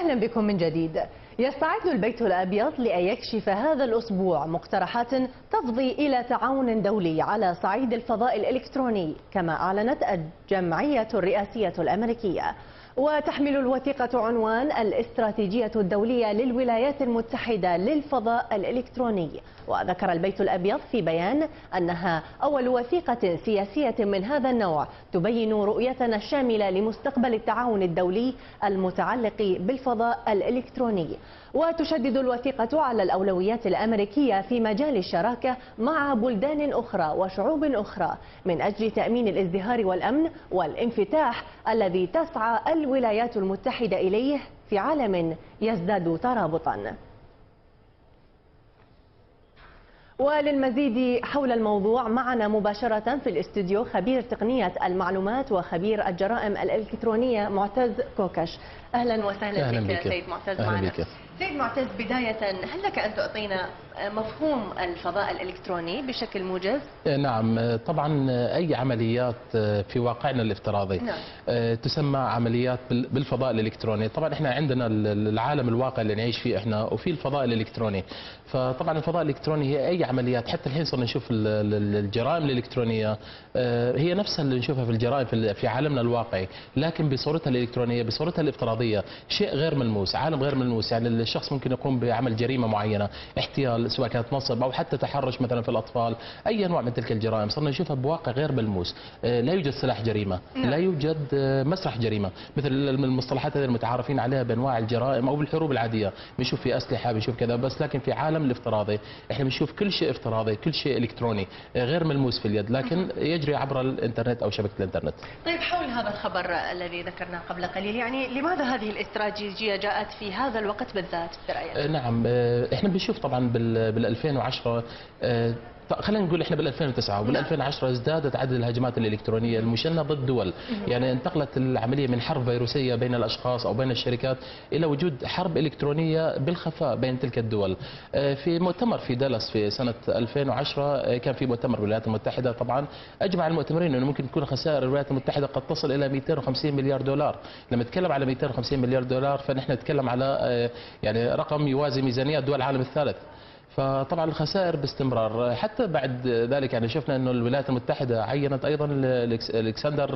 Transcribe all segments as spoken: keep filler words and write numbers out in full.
أهلا بكم من جديد. يستعد البيت الأبيض لأن يكشف هذا الأسبوع مقترحات تفضي إلى تعاون دولي على صعيد الفضاء الإلكتروني، كما أعلنت الجمعية الرئاسية الأمريكية. وتحمل الوثيقة عنوان الاستراتيجية الدولية للولايات المتحدة للفضاء الإلكتروني. وذكر البيت الأبيض في بيان أنها أول وثيقة سياسية من هذا النوع تبين رؤيتنا الشاملة لمستقبل التعاون الدولي المتعلق بالفضاء الإلكتروني. وتشدد الوثيقة على الأولويات الأمريكية في مجال الشراكة مع بلدان أخرى وشعوب أخرى من أجل تأمين الازدهار والأمن والانفتاح الذي تسعى الولايات المتحدة إليه في عالم يزداد ترابطا. وللمزيد حول الموضوع معنا مباشرة في الاستوديو خبير تقنية المعلومات وخبير الجرائم الإلكترونية معتز كوكش. أهلا وسهلا أهلا بك بك سيد معتز أهلا معنا. بك. سيد معتز، بداية هل لك أن تعطينا مفهوم الفضاء الإلكتروني بشكل موجز؟ نعم، طبعا أي عمليات في واقعنا الافتراضي نعم. تسمى عمليات بالفضاء الإلكتروني. طبعا احنا عندنا العالم الواقع اللي نعيش فيه احنا وفي الفضاء الإلكتروني. فطبعا الفضاء الإلكتروني هي أي عمليات، حتى الحين صرنا نشوف الجرائم الإلكترونية هي نفسها اللي نشوفها في الجرائم في عالمنا الواقعي، لكن بصورتها الإلكترونية بصورتها الافتراضية، شيء غير ملموس، عالم غير ملموس. يعني الشخص ممكن يقوم بعمل جريمة معينة، احتيال سواء كانت نصب أو حتى تحرش مثلا في الأطفال، أي أنواع من تلك الجرائم صرنا نشوفها بواقع غير ملموس. لا يوجد سلاح جريمة، لا يوجد مسرح جريمة، مثل المصطلحات هذه المتعارفين عليها بأنواع الجرائم أو بالحروب العادية، بنشوف في أسلحة بنشوف كذا بس، لكن في عالم الافتراضي احنا بنشوف كل شيء افتراضي، كل شيء إلكتروني غير ملموس في اليد، لكن يجري عبر الإنترنت أو شبكة الإنترنت. طيب، حول هذا الخبر الذي ذكرناه قبل قليل، يعني لماذا هذه الاستراتيجية جاءت في هذا الوقت بالذات برأيك؟ نعم، احنا بنشوف طبعا بال ألفين وعشرة، خلينا نقول احنا بال ألفين وتسعة وبال ألفين وعشرة ازدادت عدد الهجمات الالكترونيه المشنه ضد دول، يعني انتقلت العمليه من حرب فيروسيه بين الاشخاص او بين الشركات الى وجود حرب الكترونيه بالخفاء بين تلك الدول. في مؤتمر في دالاس في سنه ألفين وعشرة كان في مؤتمر الولايات المتحده، طبعا اجمع المؤتمرين انه ممكن تكون خسائر الولايات المتحده قد تصل الى مئتين وخمسين مليار دولار. لما نتكلم على مئتين وخمسين مليار دولار فنحن نتكلم على يعني رقم يوازي ميزانيات دول العالم الثالث. فطبعا الخسائر باستمرار. حتى بعد ذلك يعني شفنا انه الولايات المتحده عينت ايضا الكسندر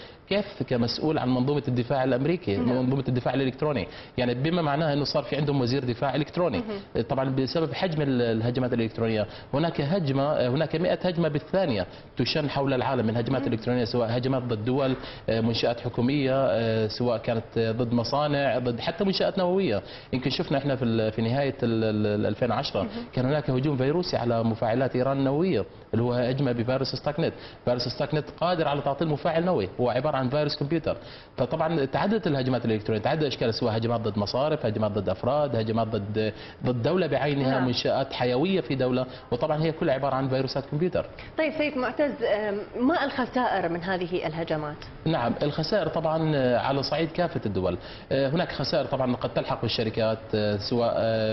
كيف كمسؤول عن منظومه الدفاع الامريكي، منظومه الدفاع الالكتروني، يعني بما معناه انه صار في عندهم وزير دفاع الكتروني. طبعا بسبب حجم الهجمات الالكترونيه، هناك هجمه هناك مئة هجمه بالثانيه تشن حول العالم من هجمات الكترونيه، سواء هجمات ضد دول، منشات حكوميه، سواء كانت ضد مصانع، ضد حتى منشات نوويه. يمكن شفنا احنا في في نهايه ألفين وعشرة كان هناك هجوم فيروسي على مفاعلات ايران النوويه اللي هو هجمه بفيروس ستاكنت. فيروس ستاكنت قادر على تعطيل مفاعل نووي، هو عباره عن فيروس كمبيوتر. فطبعا تعددت الهجمات الالكترونيه، تعدد اشكال، سواء هجمات ضد مصارف، هجمات ضد افراد، هجمات ضد ضد دوله بعينها، نعم. منشات حيويه في دوله، وطبعا هي كلها عباره عن فيروسات كمبيوتر. طيب سيد معتز، ما الخسائر من هذه الهجمات؟ نعم، الخسائر طبعا على صعيد كافه الدول. هناك خسائر طبعا قد تلحق بالشركات، سواء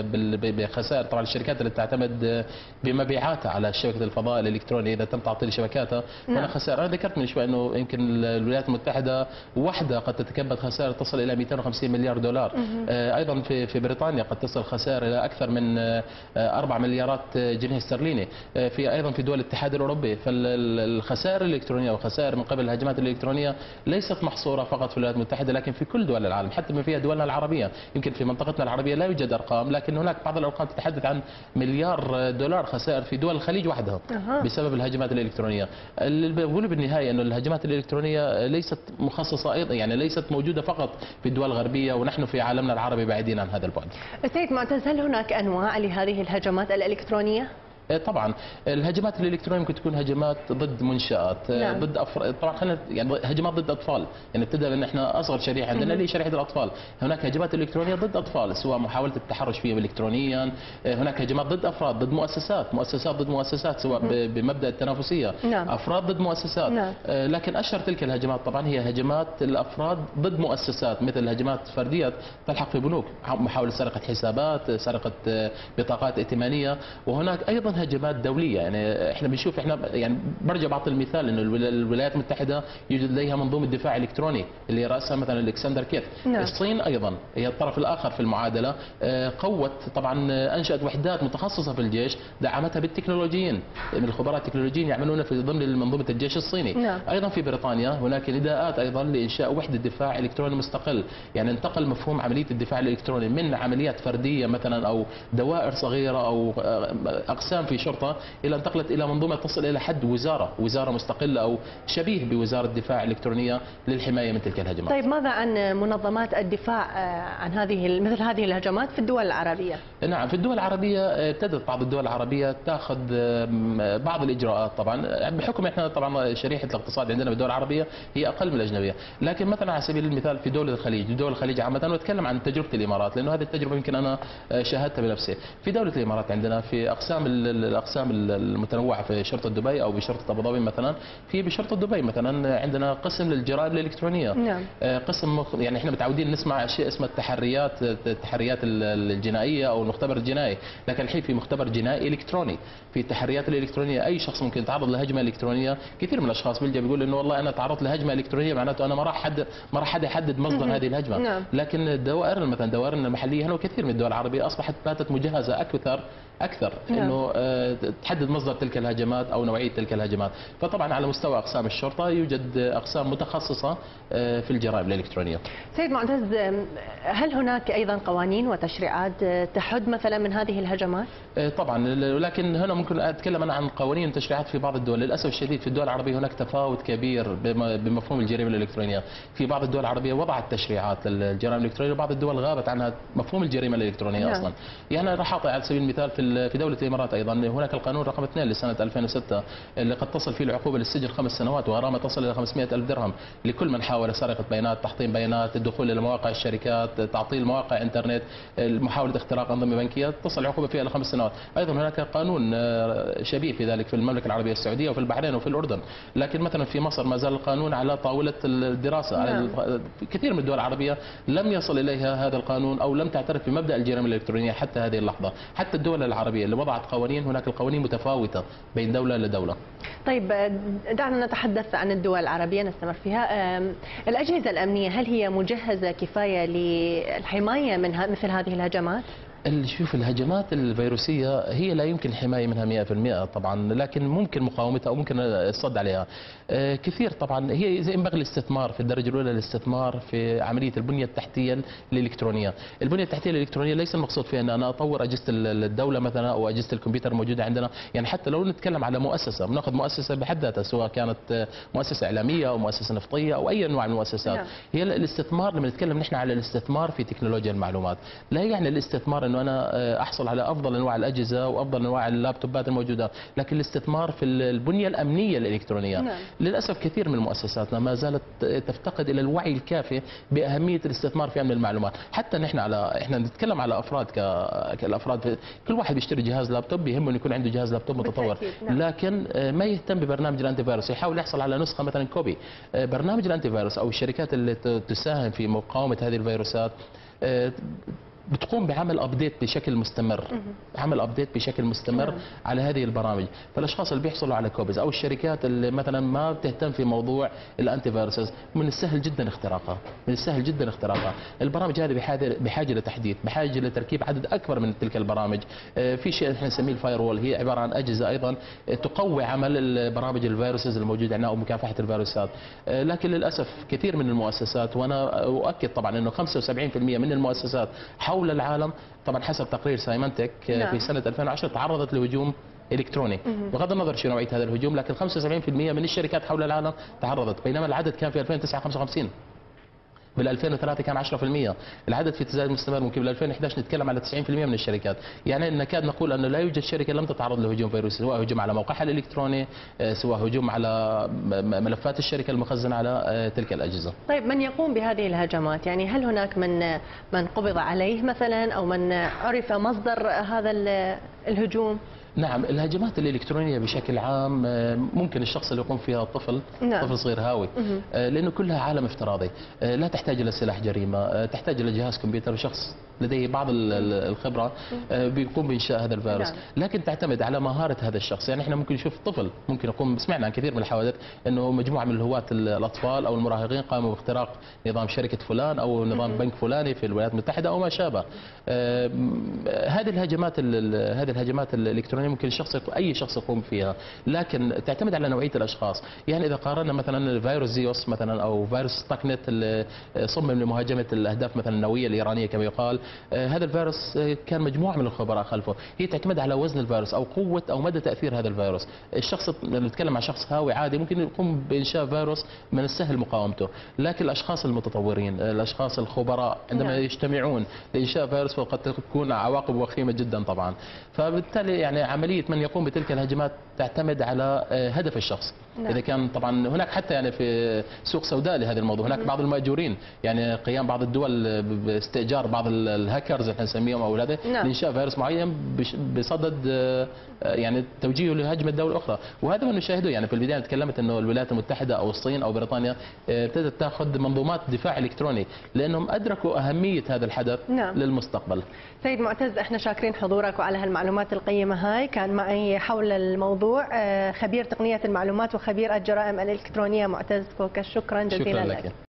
بخسائر طبعا الشركات اللي تعتمد بمبيعاتها على شبكه الفضاء الالكتروني اذا تم تعطيل شبكاتها، نعم. هناك خسائر. انا ذكرت من شوي انه يمكن الولايات المتحده وحده قد تتكبد خسائر تصل الى مئتين وخمسين مليار دولار. آه ايضا في في بريطانيا قد تصل خسائر الى اكثر من آه أربعة مليارات جنيه استرليني. آه في ايضا في دول الاتحاد الاوروبي. فالخسائر الالكترونيه والخسائر من قبل الهجمات الالكترونيه ليست محصوره فقط في الولايات المتحده، لكن في كل دول العالم، حتى ما فيها دولنا العربيه. يمكن في منطقتنا العربيه لا يوجد ارقام، لكن هناك بعض الارقام تتحدث عن مليار دولار خسائر في دول الخليج وحدها أه. بسبب الهجمات الالكترونيه. اللي بقوله بالنهايه انه الهجمات الالكترونيه ليست مخصصه ايضا، يعني ليست موجوده فقط في الدول الغربيه، ونحن في عالمنا العربي بعيدين عن هذا البعد. سيد معتز، هل هناك انواع لهذه الهجمات الالكترونيه؟ طبعا الهجمات الالكترونيه ممكن تكون هجمات ضد منشات، نعم. ضد أفر... طبعا خلينا يعني هجمات ضد اطفال، يعني ابتدى ان احنا اصغر شريحه عندنا اللي هي شريحه الاطفال. هناك هجمات الكترونيه ضد اطفال، سواء محاوله التحرش فيهم الكترونيا، هناك هجمات ضد افراد، ضد مؤسسات، مؤسسات ضد مؤسسات، سواء ب... بمبدا التنافسيه، نعم. افراد ضد مؤسسات، نعم. لكن اشهر تلك الهجمات طبعا هي هجمات الافراد ضد مؤسسات، مثل هجمات فرديه تلحق في بنوك، محاوله سرقه حسابات، سرقه بطاقات ائتمانيه. وهناك ايضا وايضا هجمات دوليه. يعني احنا بنشوف احنا يعني برجع بعطي المثال انه الولايات المتحده يوجد لديها منظومه دفاع الكتروني اللي راسها مثلا الكسندر كيت. نعم. الصين ايضا هي الطرف الاخر في المعادله، قوت طبعا انشات وحدات متخصصه في الجيش دعمتها بالتكنولوجيين، من الخبراء التكنولوجيين يعملون في ضمن منظومه الجيش الصيني. نعم. ايضا في بريطانيا هناك نداءات ايضا لانشاء وحده دفاع الكتروني مستقل، يعني انتقل مفهوم عمليه الدفاع الالكتروني من عمليات فرديه مثلا او دوائر صغيره او اقسام في شرطه الى انتقلت الى منظومه تصل الى حد وزاره، وزاره مستقله او شبيه بوزاره الدفاع الالكترونيه للحمايه من تلك الهجمات. طيب ماذا عن منظمات الدفاع عن هذه مثل هذه الهجمات في الدول العربيه؟ نعم، في الدول العربيه ابتدت بعض الدول العربيه تاخذ بعض الاجراءات، طبعا بحكم احنا طبعا شريحه الاقتصاد عندنا بالدول العربيه هي اقل من الاجنبيه، لكن مثلا على سبيل المثال في دوله الخليج، دول الخليج عامه، واتكلم عن تجربه الامارات لانه هذه التجربه يمكن انا شاهدتها بنفسي. في دوله الامارات عندنا في اقسام الاقسام المتنوعه في شرطه دبي او بشرطه ابو ظبي مثلا، في بشرطه دبي مثلا عندنا قسم للجرائم الالكترونيه. نعم. قسم يعني احنا متعودين نسمع اشياء اسمها التحريات التحريات الجنائيه او المختبر الجنائي، لكن الحين في مختبر جنائي الكتروني. في التحريات الالكترونيه اي شخص ممكن يتعرض لهجمه الكترونيه، كثير من الاشخاص بيلجا بيقول انه والله انا تعرضت لهجمه الكترونيه معناته انا ما راح حد ما راح حد يحدد مصدر هذه الهجمه. نعم. لكن دوائرنا مثلا دوائرنا المحليه هنا وكثير من الدول العربيه اصبحت باتت مجهزه اكثر اكثر نعم. انه تحدد مصدر تلك الهجمات او نوعيه تلك الهجمات. فطبعا على مستوى اقسام الشرطه يوجد اقسام متخصصه في الجرائم الالكترونيه. سيد معتز، هل هناك ايضا قوانين وتشريعات تحد مثلا من هذه الهجمات؟ طبعا، ولكن هنا ممكن اتكلم انا عن قوانين وتشريعات في بعض الدول. للاسف الشديد في الدول العربيه هناك تفاوت كبير بمفهوم الجريمه الالكترونيه. في بعض الدول العربيه وضعت تشريعات للجرائم الالكترونيه وبعض الدول غابت عنها مفهوم الجريمه الالكترونيه. نعم. اصلا يعني انا راح اعطي على سبيل المثال في في دوله الامارات ايضا هناك القانون رقم اثنين لسنه ألفين وستة اللي قد تصل فيه العقوبه للسجن خمس سنوات وغرامه تصل الى خمسمئة ألف درهم لكل من حاول سرقه بيانات، تحطيم بيانات، الدخول الى مواقع الشركات، تعطيل مواقع انترنت، محاوله اختراق انظمه بنكيه، تصل العقوبه فيها الى خمس سنوات. ايضا هناك قانون شبيه في ذلك في المملكه العربيه السعوديه وفي البحرين وفي الاردن، لكن مثلا في مصر ما زال القانون على طاوله الدراسه. نعم. على كثير من الدول العربيه لم يصل اليها هذا القانون او لم تعترف بمبدا الجريمه الالكترونيه حتى هذه اللحظه. حتى الدول العربيه اللي وضعت قوانين هناك القوانين متفاوته بين دوله لدوله. طيب دعنا نتحدث عن الدول العربيه نستمر فيها. الاجهزه الامنيه هل هي مجهزه كفايه للحمايه من مثل هذه الهجمات؟ شوف الهجمات الفيروسيه هي لا يمكن الحمايه منها مئة بالمئة طبعا، لكن ممكن مقاومتها او ممكن الصد عليها. كثير طبعا هي ينبغي الاستثمار في الدرجه الاولى، الاستثمار في عمليه البنيه التحتيه الالكترونيه. البنيه التحتيه الالكترونيه ليس المقصود فيها ان انا اطور اجهزه الدوله مثلا او اجهزه الكمبيوتر الموجوده عندنا، يعني حتى لو نتكلم على مؤسسه بناخذ مؤسسه بحد ذاتها سواء كانت مؤسسه اعلاميه او مؤسسه نفطيه او اي انواع من المؤسسات. نعم. هي الاستثمار لما نتكلم نحن على الاستثمار في تكنولوجيا المعلومات، لا يعني الاستثمار انه انا احصل على افضل انواع الاجهزه وافضل انواع اللابتوبات الموجوده، لكن الاستثمار في البنيه الامنيه الالكترونيه. نعم. للاسف كثير من مؤسساتنا ما زالت تفتقد الى الوعي الكافي باهميه الاستثمار في امن المعلومات. حتى نحن على احنا نتكلم على افراد كالافراد، كل واحد بيشتري جهاز لابتوب بيهمه انه يكون عنده جهاز لابتوب متطور. نعم. لكن ما يهتم ببرنامج الانتي فيروس، يحاول يحصل على نسخه مثلا كوبي. برنامج الانتي فيروس او الشركات اللي تساهم في مقاومه هذه الفيروسات بتقوم بعمل ابديت بشكل مستمر، عمل ابديت بشكل مستمر نعم. على هذه البرامج. فالاشخاص اللي بيحصلوا على كوبيز او الشركات اللي مثلا ما بتهتم في موضوع الانتي فيروسز، من السهل جدا اختراقها، من السهل جدا اختراقها. البرامج هذه بحاجه بحاجه لتحديث، بحاجه لتركيب عدد اكبر من تلك البرامج. في شيء احنا نسميه الفاير وول، هي عباره عن اجهزه ايضا تقوي عمل البرامج الفيروسز الموجوده عندنا او مكافحه الفيروسات. لكن للاسف كثير من المؤسسات، وانا اؤكد طبعا انه خمسة وسبعين بالمئة من المؤسسات حول العالم طبعا حسب تقرير سايمنتك نعم. في سنه ألفين وعشرة تعرضت لهجوم الكتروني، بغض النظر شو نوعيه هذا الهجوم، لكن خمسة وسبعين بالمئة من الشركات حول العالم تعرضت، بينما العدد كان في ألفين وتسعة خمسة وخمسين، بال ألفين وثلاثة كان عشرة بالمئة، العدد في تزايد مستمر. ممكن بال ألفين وأحد عشر نتكلم على تسعين بالمئة من الشركات، يعني نكاد نقول انه لا يوجد شركه لم تتعرض لهجوم فيروسي، سواء هجوم على موقعها الالكتروني، سواء هجوم على ملفات الشركه المخزنه على تلك الاجهزه. طيب من يقوم بهذه الهجمات، يعني هل هناك من من قبض عليه مثلا او من عرف مصدر هذا الهجوم؟ نعم، الهجمات الإلكترونية بشكل عام ممكن الشخص اللي يقوم فيها طفل نعم. طفل صغير هاوي، مه. لأنه كلها عالم افتراضي، لا تحتاج إلى سلاح جريمة، تحتاج إلى جهاز كمبيوتر وشخص لديه بعض الخبرة بيقوم بإنشاء هذا الفيروس. نعم. لكن تعتمد على مهارة هذا الشخص. يعني احنا ممكن نشوف طفل ممكن يقوم، سمعنا عن كثير من الحوادث انه مجموعة من الهواة الأطفال أو المراهقين قاموا باختراق نظام شركة فلان أو نظام مه. بنك فلاني في الولايات المتحدة أو ما شابه. آه، هذه الهجمات هذه الهجمات الإلكترونية ممكن الشخص أي شخص يقوم فيها، لكن تعتمد على نوعية الأشخاص. يعني إذا قارنا مثلا فيروس زيوس مثلا أو فيروس ستاكنت اللي صمم لمهاجمة الأهداف مثلا النووية الإيرانية كما يقال، آه، هذا الفيروس كان مجموعة من الخبراء خلفه. هي تعتمد على وزن الفيروس أو قوة أو مدى تأثير هذا الفيروس. الشخص لما نتكلم عن شخص هاوي عادي ممكن يقوم بإنشاء فيروس من السهل مقاومته، لكن الأشخاص المتطورين الأشخاص الخبراء عندما نعم. يجتمعون لإنشاء فيروس فقد تكون عواقب وخيمة جدا طبعا. فبالتالي يعني عملية من يقوم بتلك الهجمات تعتمد على هدف الشخص. نعم. إذا كان طبعا هناك حتى يعني في سوق سوداء لهذا الموضوع، هناك بعض المأجورين يعني قيام بعض الدول باستئجار بعض الهاكرز احنا نسميهم او هذا نعم. لإنشاء فيروس معين بصدد يعني توجيهه لهجمة دولة أخرى. وهذا ما نشاهده. يعني في البداية تكلمت انه الولايات المتحدة او الصين او بريطانيا ابتدت تاخذ منظومات دفاع الكتروني لانهم ادركوا اهمية هذا الحدث نعم. للمستقبل. سيد معتز، احنا شاكرين حضورك وعلى هالمعلومات القيمة هاي. كان معي حول الموضوع خبير تقنية المعلومات وخبير الجرائم الإلكترونية معتز كوكا. شكرا جزيلا شكرا لك. لك.